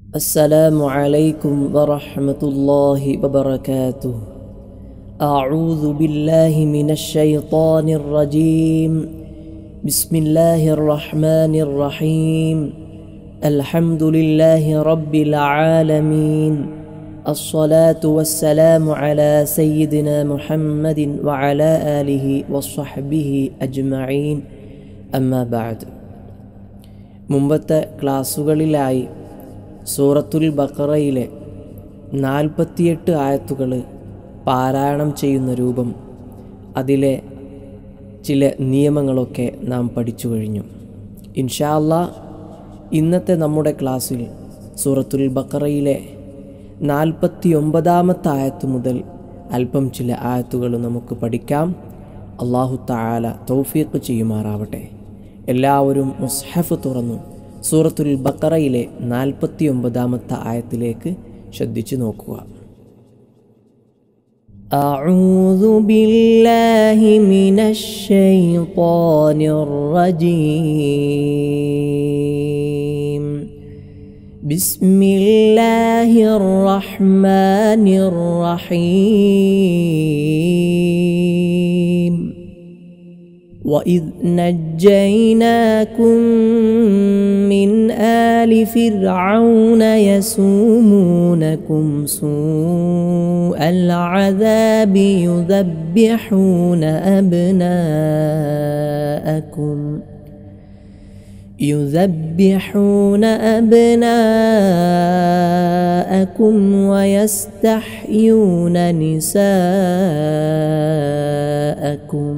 السلام عليكم ورحمة الله وبركاته. أعوذ بالله من الشيطان الرجيم. بسم الله الرحمن الرحيم. الحمد لله رب العالمين. الصلاة والسلام على سيدنا محمد وعلى آله وصحبه أجمعين. أما بعد. മുമ്പത്തെ ക്ലാസ്സുകളിലായി സൂറത്തുൽ ബഖറയിലെ 48 ആയത്തുകൾ പാരായണം ചെയ്യുന്ന രൂപം, അതിലെ ചില നിയമങ്ങളൊക്കെ നാം പഠിച്ചു കഴിഞ്ഞു. ഇൻഷാ അല്ലാഹ് ഇന്നത്തെ നമ്മുടെ ക്ലാസ്സിൽ സൂറത്തുൽ ബഖറയിലെ 49-ാമത്തെ ആയത്ത് മുതൽ അല്പം ചില ആയത്തുകൾ നമുക്ക് പഠിക്കാം. അല്ലാഹു തആല തൗഫീഖ് ചെയ്യുമാറാവട്ടെ. എല്ലാവരും മുസ്ഹഫ് തുറന്നു സൂറത്തുൽ ബഖറയിലെ 49-ാമത്തെ ആയത്തിലേക്ക് ശ്രദ്ധിച്ചു നോക്കുക. അഊദു ബില്ലാഹി മിനശ് ശൈത്വാനിർ റജീം. ബിസ്മില്ലാഹിർ റഹ്മാനിർ റഹീം. وَإِذْ نَجَّيْنَاكُمْ مِنْ آلِ فِرْعَوْنَ يَسُومُونَكُمْ سُوءَ الْعَذَابِ يُذَبِّحُونَ أَبْنَاءَكُمْ وَيَسْتَحْيُونَ نِسَاءَكُمْ.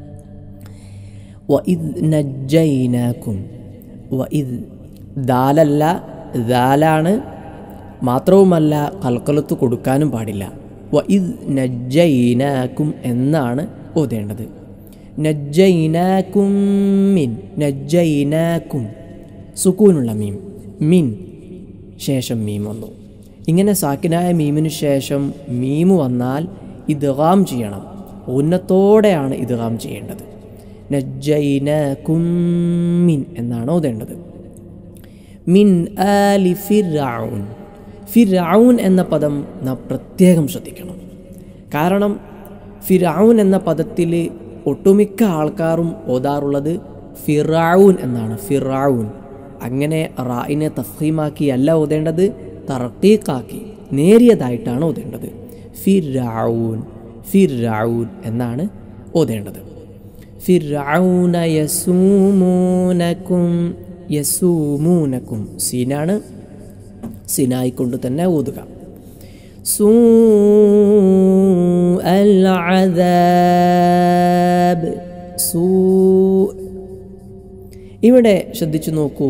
وَإِذْ نَجَّيْنَاكُمْ. وَإِذْ ദാലല്ല, ദാലാണ്. മാത്രവുമല്ല കൽക്കലത്ത് കൊടുക്കാനും പാടില്ല. വഇദ് നജ്ജൈനാക്കും എന്നാണ് ഓതേണ്ടത്. നജ്ജൈനാക്കും മിൻ, നജ്ജൈനാക്കും സുക്കൂനുള്ള മീം, മിൻ ശേഷം മീം വന്നു. ഇങ്ങനെ സാക്കിനായ മീമിന് ശേഷം മീമ് വന്നാൽ ഇദ്ഗാം ചെയ്യണം. ഉന്നത്തോടെയാണ് ഇദ്ഗാം ചെയ്യേണ്ടത്. നജ്ജൈനാകും മിൻ എന്നാണ് ഓതേണ്ടത്. മിൻ ആലി ഫിർഔൻ. ഫിർഔൻ എന്ന പദം നാം പ്രത്യേകം ശ്രദ്ധിക്കണം. കാരണം ഫിർഔൻ എന്ന പദത്തിൽ ഒട്ടുമിക്ക ആൾക്കാരും ഓതാറുള്ളത് ഫിർഔൻ എന്നാണ്. ഫിർഔൻ അങ്ങനെ റായിനെ തഫ്ഖീമാക്കിയല്ല ഓതേണ്ടത്, തർക്കീഖാക്കി നേരിയതായിട്ടാണ് ഓതേണ്ടത്. ഫിർഔൻ, ഫിർഔൻ എന്നാണ് ഓതേണ്ടത്. ഫിർഔന യസൂമൂനകും, യസൂമൂനകും സീനാണ്, സീനായിക്കൊണ്ട് തന്നെ ഓതുക. സൂഅൽ അദാബ്, സൂ. ഇവിടെ ശ്രദ്ധിച്ചു നോക്കൂ.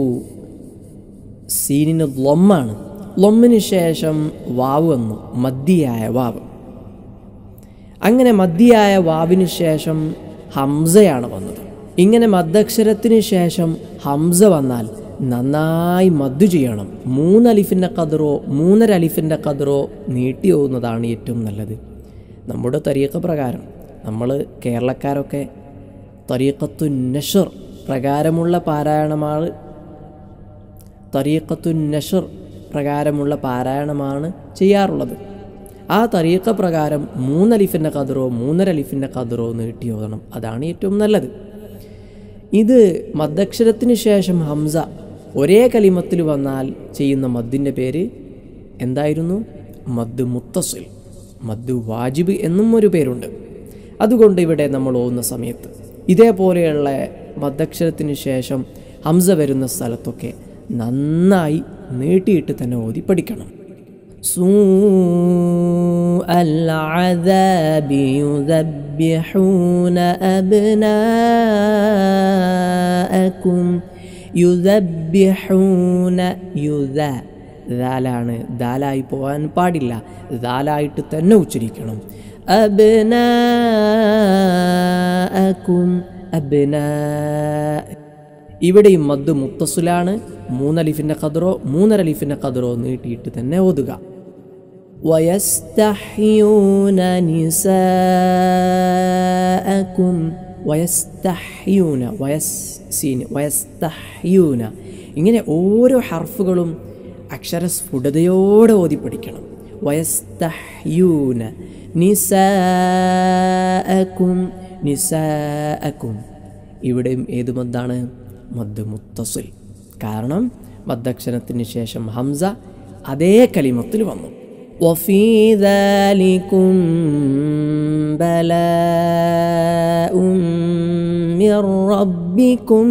സീനിന് ലൊമ്മാണ്. ലൊമ്മിന് ശേഷം വാവ് വന്നു, മദ്ദിയായ വാവ്. അങ്ങനെ മദ്ദിയായ വാവിന് ശേഷം ഹംസയാണ് വന്നത്. ഇങ്ങനെ മദ്ദക്ഷരത്തിന് ശേഷം ഹംസ വന്നാൽ നന്നായി മദ്ദു ചെയ്യണം. 3 അലിഫിൻ്റെ കദറോ 3.5 അലിഫിൻ്റെ കദറോ നീട്ടി പോകുന്നതാണ് ഏറ്റവും നല്ലത്. നമ്മുടെ തരീഖ പ്രകാരം, നമ്മൾ കേരളക്കാരൊക്കെ തരീഖത്തു നഷർ പ്രകാരമുള്ള പാരായണമാണ്, തരീഖത്തു നഷർ പ്രകാരമുള്ള പാരായണമാണ് ചെയ്യാറുള്ളത്. ആ തരീഖ പ്രകാരം 3 അലിഫിൻ്റെ കദറോ 3.5 അലിഫിൻ്റെ കദറോ നീട്ടി ഓതണം. അതാണ് ഏറ്റവും നല്ലത്. ഇത് മദ്ദക്ഷരത്തിന് ശേഷം ഹംസ ഒരേ കലിമത്തിൽ വന്നാൽ ചെയ്യുന്ന മദ്ദിൻ്റെ പേര് എന്തായിരുന്നു? മദ് മുത്തസിൽ, മദ് വാജിബ് എന്നും ഒരു പേരുണ്ട്. അതുകൊണ്ട് ഇവിടെ നമ്മൾ ഓതുന്ന സമയത്ത് ഇതേപോലെയുള്ള മദ്ദക്ഷരത്തിന് ശേഷം ഹംസ വരുന്ന സ്ഥലത്തൊക്കെ നന്നായി നീട്ടിയിട്ട് തന്നെ ഓതി പഠിക്കണം. സൂഅൽ അദാബി യുദബ്ബിഹൂന അബ്നാഅകും. യുദബ്ബിഹൂന, ദാലാണ്, ദാലായി പോകാൻ പാടില്ല, ദാലായിട്ട് തന്നെ ഉച്ചരിക്കണം. അബ്നാഅകും, അബ്നാ. ഇവിടെയും മദ് മുത്തസിലാണ്. 3 അലിഫിൻ്റെ ഖദറോ 3.5 അലിഫിൻ്റെ ഖദറോ നീട്ടിയിട്ട് തന്നെ ഓതുക. വയസ്തഹ്യൂന നിസാഅകും. വയസ്തഹ്യൂന, വയസ്സീന്, വയസ്തഹ്യൂന. ഇങ്ങനെ ഓരോ ഹർഫുകളും അക്ഷരസ്ഫുടതയോടെ ഓതി പഠിക്കണം. വയസ്തഹ്യൂന നിസാഅക്കും, നിസാഅക്കും. ഇവിടെയും ഏത് മദ്ദാണ്? മദ് മുത്തസിൽ. കാരണം മദ്ദക്ഷരത്തിന് ശേഷം ഹംസ അതേ കലിമത്തിൽ വന്നു. വഫീ ദാലികും ബലാഉം മിർ റബ്ബികും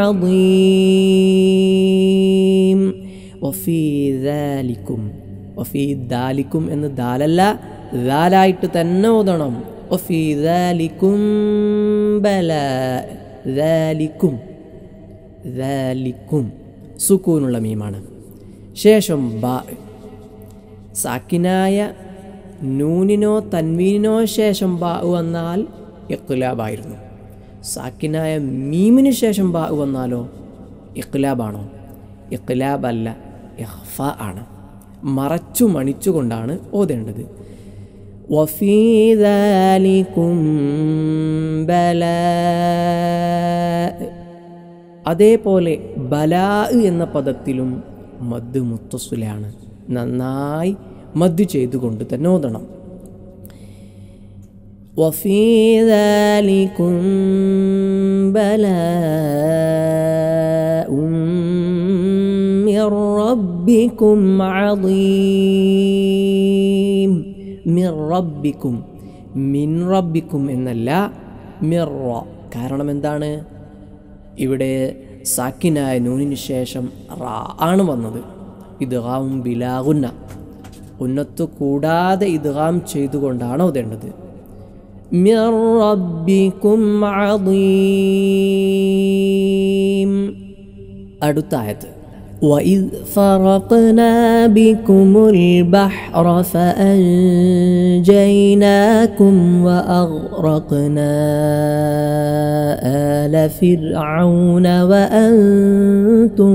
അദീം. വഫീ ദാലികും, വഫീ ദാലികും എന്ന് ദാലല്ല, ദാലായിട്ട് തന്നെ ഓതണം. വഫീ ദാലികും ബലാ, ദാലികും, ദാലികും സുക്കൂനുള്ള മീമാണ്. ശേഷം ബാ, സാക്കിനായ നൂനിനോ തൻവീനിനോ ശേഷം ബാ വന്നാൽ ഇഖ്ലാബായിരുന്നു. സാക്കിനായ മീമിന് ശേഷം ബാ വന്നാലോ ഇഖ്ലാബാണോ? ഇഖ്ലാബല്ല, ഇഖ്ഫ ആണ്. മറച്ചു മണിച്ചുകൊണ്ടാണ് ഓതേണ്ടത്. വഫീ ദാലികും ബലാ. അതേപോലെ ബലാ എന്ന പദത്തിലും മദ് മുത്തസിലാണ്. നന്നായി മദ് ചെയ്തുകൊണ്ട് തന്നെ ഓതണം. വഫീ ദാലികും ബലാഉം മിർ റബ്ബികും അദീം. മിർ റബ്ബിക്കും, മിൻ റബ്ബിക്കും എന്നല്ല, മിർ. കാരണം എന്താണ്? ഇവിടെ സാക്കിനായ നൂനിന് ശേഷം റാ ആണ് വന്നത്. ഇദ്ഗാം ബിലാ ഗുന്ന, ഉന്നത്ത് കൂടാതെ ഇദ്ഗാം ചെയ്തുകൊണ്ടാണ് ഓതേണ്ടത്. മിർ റബ്ബിക്കും അദീം. അടുത്ത ആയത്ത് وَإِذْ فَرَقْنَا بِكُمُ الْبَحْرَ فَأَنْجَيْنَاكُمْ وَأَغْرَقْنَا آلَ فِرْعَوْنَ وَأَنْتُمْ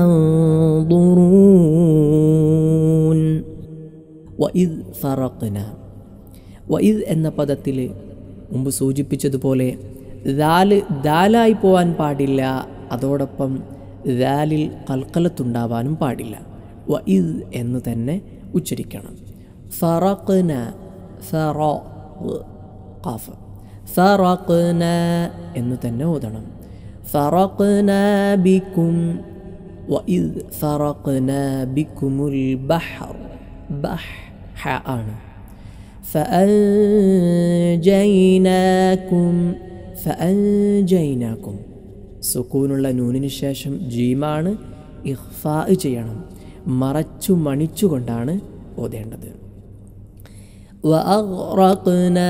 تَنْظُرُونَ. وَإِذْ فَرَقْنَا, വഇദ് എന്ന പദത്തിൽ മുമ്പ് സൂചിപ്പിച്ചതുപോലെ ദാലായി പോവാൻ പാടില്ല, അതോടൊപ്പം ദാലിൽ ഖൽഖലത്തുണ്ടാവാനും പാടില്ല. വഇദ് എന്ന് തന്നെ ഉച്ചരിക്കണം. ഫറഖ്ന, ഫറ ഖാഫ്, ഫറഖ്ന എന്ന് തന്നെ ഓതണം. ഫറഖ്ന ബിക്കും, വഇദ് ഫറഖ്ന ബിക്കുമുൽ ബഹർ, ബഹ് ഹ ആണ്. ഫഅൻജൈനാകും, ഫഅൻജൈനാകും സുക്കൂനുള്ള നൂനിന് ശേഷം ജീമാണ്. ഇഖ്ഫാ ചെയ്യണം. മറച്ചു മണിച്ചുകൊണ്ടാണ് ഓതേണ്ടത്. വഅഗ്റഖ്നാ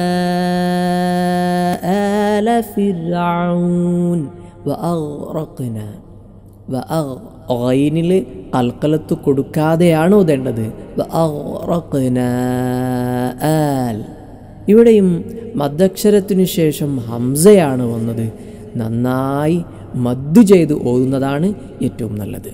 ആല ഫിർഔൻ, വഅഗ്റഖ്നാ, ഗൈനിൽ ഖൽഖലത്ത് കൊടുക്കാതെയാണ് ഓതേണ്ടത്. വഅഗ്റഖ്നാ ആൽ. ഇവിടെയും മദ്ദക്ഷരത്തിനു ശേഷം ഹംസയാണ് വന്നത്. നന്നായി മദ് ചെയ്ത് ഓതുന്നതാണ് ഏറ്റവും നല്ലത്.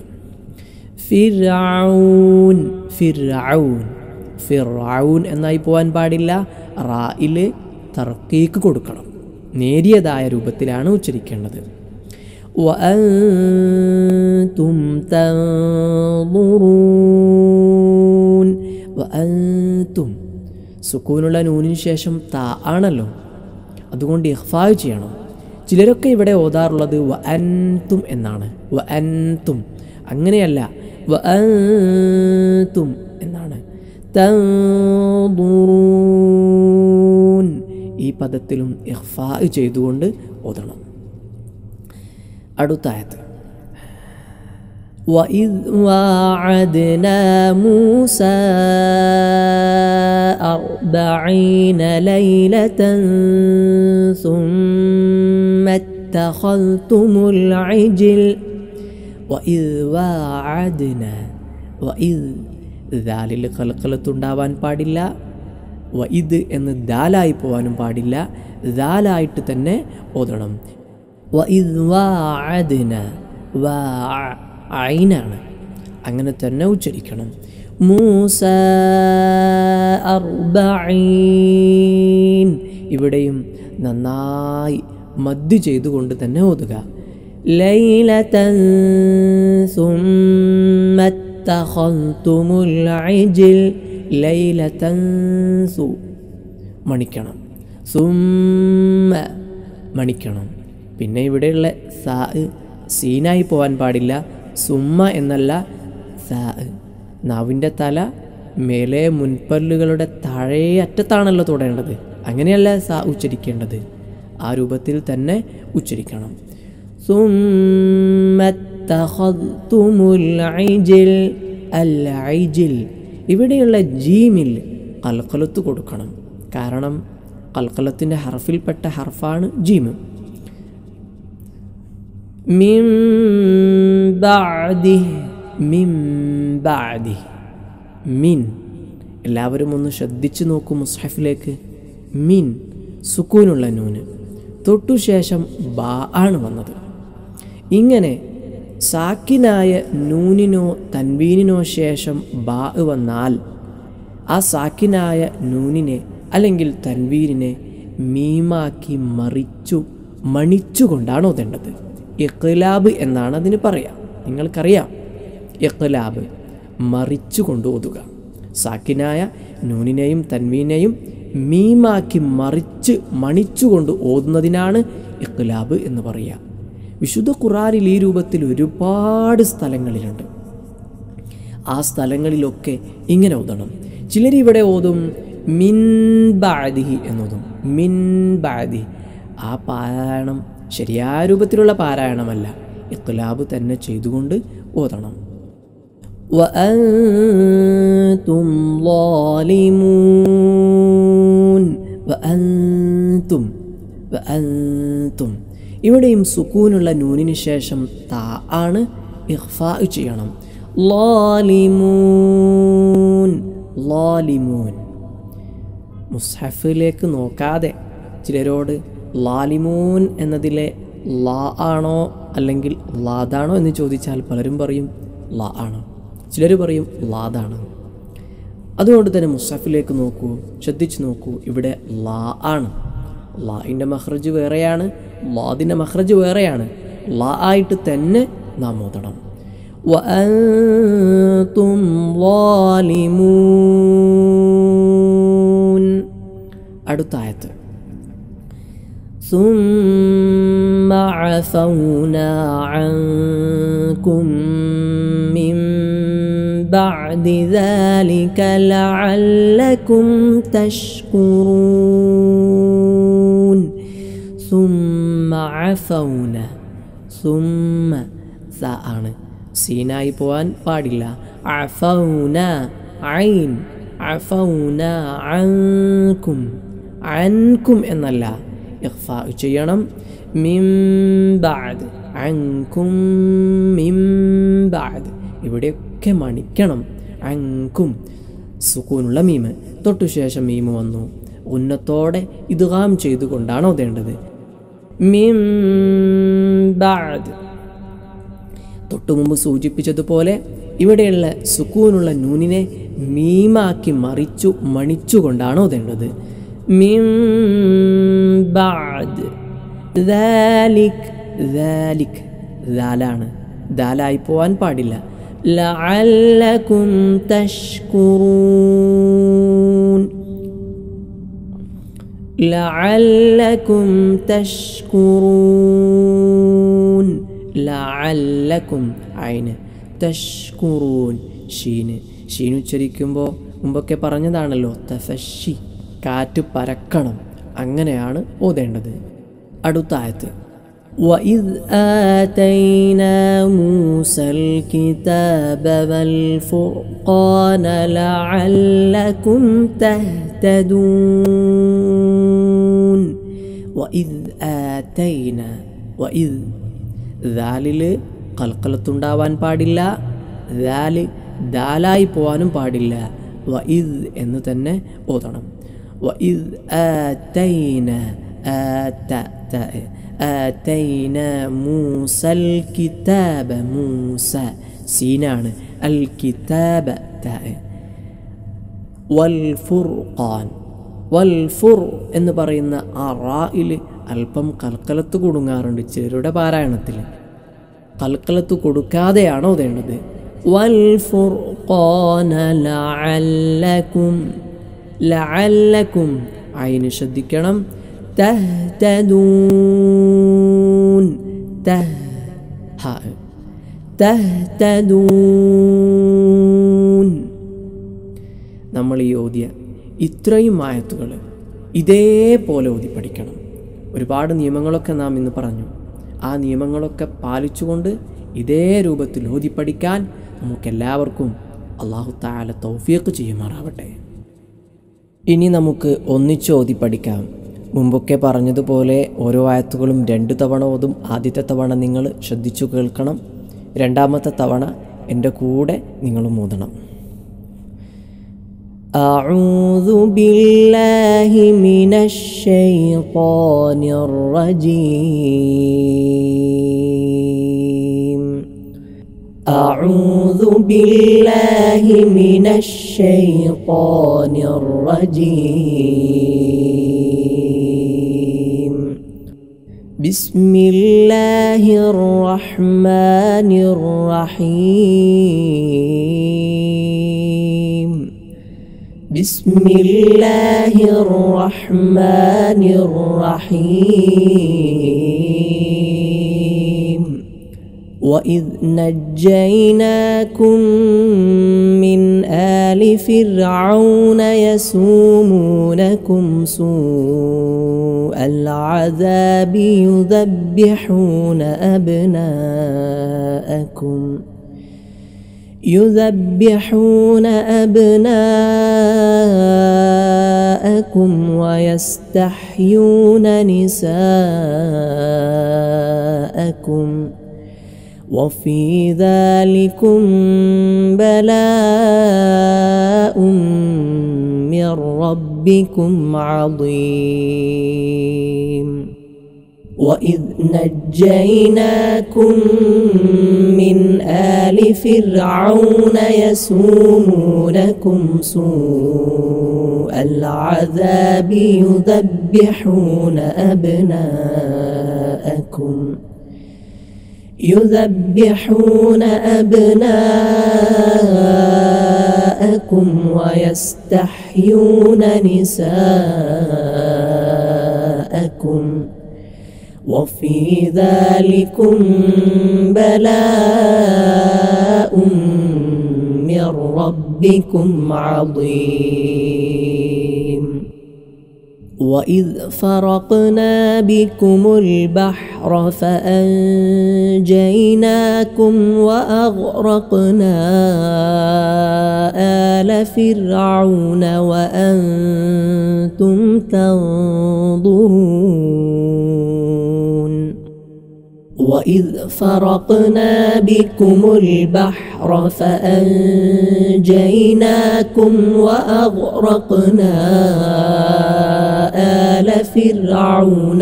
ഫിർഔൻ, ഫിർഔൻ, ഫിർഔൻ എന്നായി പോകാൻ പാടില്ല. റായിൽ തർക്കീക്ക് കൊടുക്കണം. നേരിയതായ രൂപത്തിലാണ് ഉച്ചരിക്കേണ്ടത്. വഅൻതും തൻദുറൂൻ, വഅൻതും സുക്കൂനുള്ള നൂനിന് ശേഷം താ ആണല്ലോ, അതുകൊണ്ട് ഇഖ്ഫാ ചെയ്യണം. ചിലരൊക്കെ ഇവിടെ ഓതാറുള്ളത് വഅൻതും എന്നാണ്. വഅൻതും അങ്ങനെയല്ല, വഅൻതും എന്നാണ്. തൻദുറൂൻ ഈ പദത്തിലും ഇഖ്ഫാ ചെയ്തുകൊണ്ട് ഓതണം. അടുത്ത ആയത്ത് وَإِذْ وَاعَدْنَا مُوسَى 40 لَيْلَةً ثُمَّ اتَّخَذْتُمُ الْعِجْلَ وَإِذْ وَاعَدْنَا. وَإِذْ ദാലിൽ ഖൽഖലത്തുണ്ടാവാൻ പാടില്ല. വഇദ് എന്ന് ദാലായി പോവാനും പാടില്ല. ദാലായിട്ട് തന്നെ ഓതണം. وَإِذْ وَاعَدْنَا, ഐനാണ്, അങ്ങനെ തന്നെ ഉച്ചരിക്കണം. മൂസ 40, ഇവിടെയും നന്നായി മദ് ചെയ്തുകൊണ്ട് തന്നെ ഓതുക. ലൈലതൻ സുമ്മ ഇത്തഖൽതുമുൽ ഇജ്ൽ ലൈലതൻ മണിക്കണം. സുമ്മ മണിക്കണം. പിന്നെ ഇവിടെയുള്ള സാ സീനായി പോകാൻ പാടില്ല. സുമ്മ എന്നല്ല, സാ. നാവിൻ്റെ തല മേലെ മുൻപല്ലുകളുടെ താഴെ അറ്റത്താണല്ലോ തൊടേണ്ടത്. അങ്ങനെയല്ല സാ ഉച്ചരിക്കേണ്ടത്. ആ രൂപത്തിൽ തന്നെ ഉച്ചരിക്കണം. സുമ്മത്തഖദ്തുമുൽ ഇജ്ൽ അൽ ഇജ്ൽ. ഇവിടെയുള്ള ജീമിൽ ഖൽഖലത്ത് കൊടുക്കണം. കാരണം ഖൽഖലത്തിൻ്റെ ഹർഫിൽപ്പെട്ട ഹർഫാണ് ജീം. മിൻ ബഅദി, മിൻ ബഅദി, മിൻ. എല്ലാവരും ഒന്ന് ശ്രദ്ധിച്ചു നോക്കൂ മുസ്ഹഫിലേക്ക്. മിൻ സുക്കൂനുള്ള നൂന്, തൊട്ടുശേഷം ബാ ആണ് വന്നത്. ഇങ്ങനെ സാക്കിനായ നൂനിനോ തൻവീനിനോ ശേഷം ബാ വന്നാൽ ആ സാക്കിനായ നൂനിനെ അല്ലെങ്കിൽ തൻവീനിനെ മീമാക്കി മണിച്ചുകൊണ്ടാണ് ഓതേണ്ടത്. ഇഖ്ലാബ് എന്നാണ് അതിന് പറയാം. നിങ്ങൾക്കറിയാം, ഇഖ്ലാബ് മറിച്ചുകൊണ്ട് ഓതുക. സാക്കിനായ നൂനിനെയും തൻവീനെയും മീമാക്കി മണിച്ചുകൊണ്ട് ഓതുന്നതിനാണ് ഇഖ്ലാബ് എന്ന് പറയുക. വിശുദ്ധ ഖുർആനിൽ ഈ രൂപത്തിൽ ഒരുപാട് സ്ഥലങ്ങളിലുണ്ട്. ആ സ്ഥലങ്ങളിലൊക്കെ ഇങ്ങനെ ഓതണം. ചിലരിവിടെ ഓതും മിൻ ബഅദിഹി എന്നോതും. മിൻ ബഅദിഹി. ആ പാരായണം ശരിയായ രൂപത്തിലുള്ള പാരായണമല്ല. ഇഖ്ലാബ് തന്നെ ചെയ്തുകൊണ്ട് ഓതണം. വഅൻതും ളാലിമൂൻ. വഅൻതും. ഇവിടെയും സുക്കൂനുള്ള നൂനിന് ശേഷം താ ആണ് ഇഖ്ഫാ ചെയ്യണം. ളാലിമൂൻ. മുസ്ഹഫിലേക്ക് നോക്കാതെ ചിലരോട് ലാലിമൂൻ എന്നതിലെ ലാ ആണോ അല്ലെങ്കിൽ ലാദാണോ എന്ന് ചോദിച്ചാൽ പലരും പറയും ലാ ആണ്, ചിലർ പറയും ലാദാണ്. അതുകൊണ്ട് തന്നെ മുസ്ഹഫിലേക്ക് നോക്കൂ, ശ്രദ്ധിച്ചു നോക്കൂ. ഇവിടെ ലാ ആണ്. ലാഇൻ്റെ മഖ്റജ് വേറെയാണ്, ലാദിൻ്റെ മഖ്റജ് വേറെയാണ്. ലാ ആയിട്ട് തന്നെ നാം ഓതണം. വഅൻതും ളാലിമൂൻ. അടുത്ത ആയത്ത് ثم عفونا عنكم من بعد ذلك لعلكم تشكرون. ثم عفونا. ثم സാണ്, സീനായി പോവാൻ പാടില്ല. അഫൗന ഐൻ. അഫൗന അൻകും. അൻകും എന്നല്ല, ഇഖ്ഫാ ചെയ്യണം. മിൻ ബഅദ്. അൻകും മിൻ ബഅദ്. ഇവിടെയൊക്കെ മണിക്കണം. അൻകും സുക്കൂനുള്ള മീമ്, തൊട്ടുശേഷം മീമ് വന്നു. ഉന്നത്തോടെ ഇദ്ഗാം ചെയ്തുകൊണ്ടാണ് ഓതേണ്ടത്. മിൻ ബഅദ്. തൊട്ടു മുമ്പ് സൂചിപ്പിച്ചതുപോലെ ഇവിടെയുള്ള സുക്കൂനുള്ള നൂനിനെ മീമാക്കി മണിച്ചുകൊണ്ടാണ് ഓതേണ്ടത്. മിൻ ബഅദ്. ദാലിക്. ദാലിക് ദാലാണ്, ദാലായി പോവാൻ പാടില്ല. ലഅല്ലകും തഷ്കുറൂൻ. ലഅല്ലകും തഷ്കുറൂൻ. ലഅല്ലകും ഐന്, തഷ്കുറൂൻ ഷീന്. ഷീൻ ഉച്ചരിക്കുമ്പോൾ മുമ്പൊക്കെ പറഞ്ഞതാണല്ലോ, തഫഷി, കാറ്റ് പരക്കണം. അങ്ങനെയാണ് ഓതേണ്ടത്. അടുത്ത ആയത്ത് وَإِذْ آتَيْنَا مُوسَى الْكِتَابَ وَالْفُرْقَانَ لَعَلَّكُمْ تَهْتَدُونَ. وَإِذْ آتَيْنَا. وَإِذْ ദാലിൽ ഖൽഖലത്തുണ്ടാവാൻ പാടില്ല, ദാല് ദാലായി പോവാനും പാടില്ല. വഇദ് എന്ന് തന്നെ ഓതണം. വഇദ് ആതൈന. ആതൈന മൂസൽ കിതാബ. മൂസ സീനാണ്, അൽ കിതാബ വൽ ഫുർഖാൻ. വൽ ഫുർ എന്ന് പറയുന്ന ആ റായിൽ അല്പം കൽക്കലത്ത് കൊടുങ്ങാറുണ്ട് ചിലരുടെ പാരായണത്തിൽ. കൽക്കലത്ത് കൊടുക്കാതെയാണോ ഓതേണ്ടത്? والفرقان لعلكم عين ശ്രദ്ധിക്കണം تهتدون تهتدون. നമ്മൾ ഈ ഓതിയ ഇത്രയും ആയത്തുകൾ ഇതേപോലെ ഓതി പഠിക്കണം. ഒരുപാട് നിയമങ്ങളൊക്കെ നാം ഇന്ന് പറഞ്ഞു. ആ നിയമങ്ങളൊക്കെ പാലിച്ചുകൊണ്ട് ഇതേ രൂപത്തിൽ ഓതി പഠിക്കാൻ നമുക്കെല്ലാവർക്കും അല്ലാഹു തആല തൗഫീഖ് ചെയ്യുമാറാവട്ടെ. ഇനി നമുക്ക് ഒന്നിച്ച് ഓതി പഠിക്കാം. മുമ്പൊക്കെ പറഞ്ഞതുപോലെ ഓരോ ആയത്തുകളും 2 തവണ ഓതും. ആദ്യത്തെ തവണ നിങ്ങൾ ശ്രദ്ധിച്ചു കേൾക്കണം. രണ്ടാമത്തെ തവണ എൻ്റെ കൂടെ നിങ്ങളും ഓതണം. أعوذ بالله من الشيطان الرجيم. أعوذ بالله من الشيطان الرجيم. بسم الله الرحمن الرحيم. بسم الله الرحمن الرحيم. وإذ نجيناكم من آل فرعون يسومونكم سوء العذاب يذبحون أبناءكم ويستحيون نساءكم وفي ذلكم بلاء من ربكم عظيم. وإذ نجيناكم من آل فرعون يسومونكم سوء العذاب يذبحون أبناءكم ويستحيون نساءكم وفي ذلكم بلاء من ربكم عظيم. وإذ فرقنا بكم البحر فأنجيناكم وأغرقنا آل فرعون وأنتم تنظرون. وإذ فرقنا بكم البحر فأنجيناكم وأغرقنا آل فرعون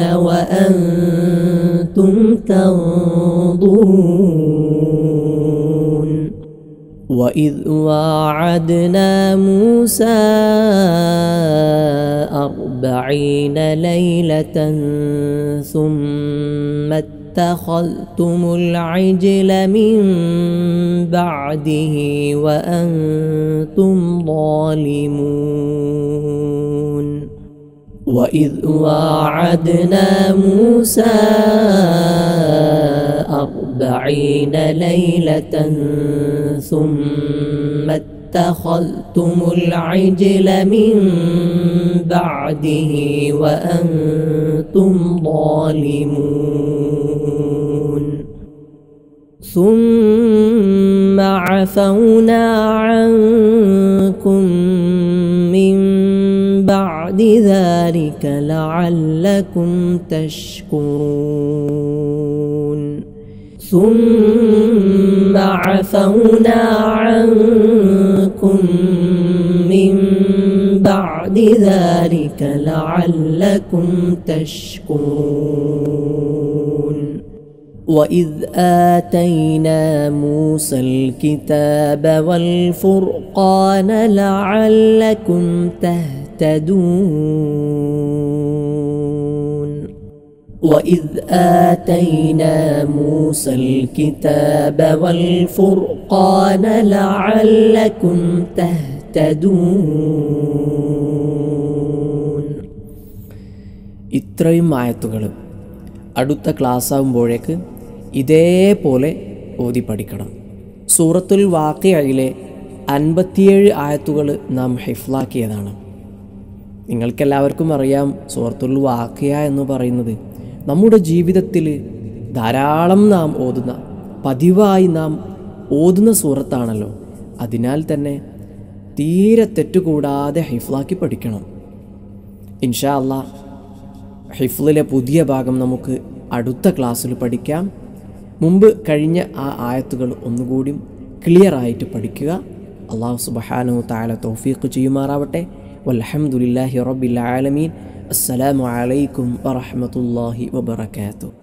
وأنتم تنظرون. وإذ واعدنا موسى 40 ليلة ثم اتخذتم العجل من بعده وأنتم ظالمون. وإذ واعدنا موسى 40 ليلة ثم اتخذتم العجل من بعده وأنتم ظالمون. ثم عفونا عنكم من بعد ذلك لعلكم تشكرون. ثم عفونا عنكم من بعد ذلك لعلكم تشكرون. وإذ آتينا موسى الكتاب والفرقان لعلكم تهتدون. وَإِذْ آتَيْنَا مُوسَى الْكِتَابَ وَالْفُرْقَانَ لَعَلَّكُمْ تَهْتَدُونَ. ഇത്രയും ആയത്തുകൾ അടുത്ത ക്ലാസ് ആകുമ്പോഴേക്ക് ഇതേപോലെ ഓതി പഠിക്കണം. സൂറത്തുൽ വാഖിയയിലെ 57 ആയത്തുകൾ നാം ഹിഫ്ലാക്കിയതാണ്. നിങ്ങൾക്കെല്ലാവർക്കും അറിയാം, സൂറത്തുൽ വാഖിയ എന്ന് പറയുന്നത് നമ്മുടെ ജീവിതത്തിൽ ധാരാളം നാം ഓതുന്ന, പതിവായി നാം ഓതുന്ന സൂറത്താണല്ലോ. അതിനാൽ തന്നെ തീരെ തെറ്റുകൂടാതെ ഹിഫ്ലാക്കി പഠിക്കണം. ഇൻഷാ അല്ലാഹ് ഹിഫ്ലിലെ പുതിയ ഭാഗം നമുക്ക് അടുത്ത ക്ലാസ്സിൽ പഠിക്കാം. മുമ്പ് കഴിഞ്ഞ ആ ആയത്തുകൾ ഒന്നുകൂടി ക്ലിയറായിട്ട് പഠിക്കുക. അല്ലാഹു സുബ്ഹാനഹു തആല തൗഫീഖ് ചെയ്യുമാറാവട്ടെ. വൽഹംദുലില്ലാഹി റബ്ബിൽ ആലമീൻ. അസ്സലാമു അലൈക്കും വറഹ്മത്തുള്ളാഹി വബറകാതുഹു.